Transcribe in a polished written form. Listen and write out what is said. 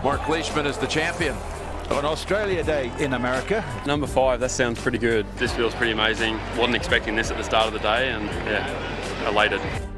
Marc Leishman is the champion. On Australia Day in America. Number 5, that sounds pretty good. This feels pretty amazing. Wasn't expecting this at the start of the day, and yeah, elated.